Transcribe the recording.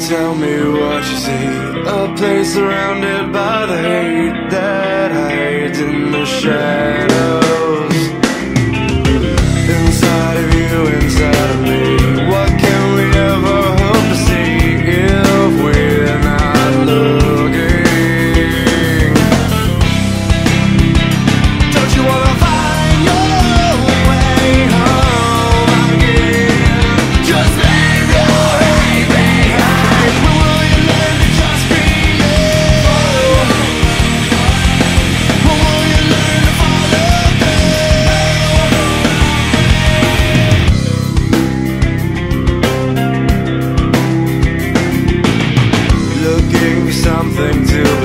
tell me what you see. A place surrounded by the hate that hides in the shadows. Inside of you, inside of me, what can we ever hope to see if we're not looking? Don't you wanna find your way home again? Just leave your hate behind. When will you learn to just be you? When will you learn to follow through? Looking for something to